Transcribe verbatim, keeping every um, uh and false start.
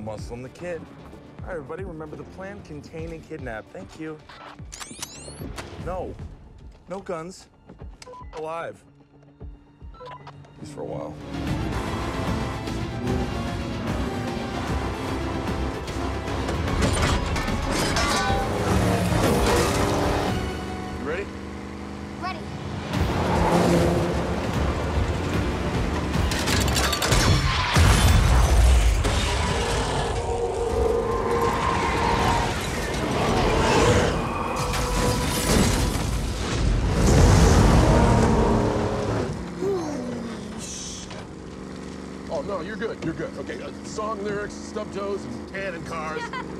Muslim the kid. All right, everybody, remember the plan? Contain and kidnap. Thank you. No. No guns. Alive. At least for a while. You ready? Ready. Oh, no, you're good, you're good. Okay, uh, song lyrics, stub toes, and tan and cars.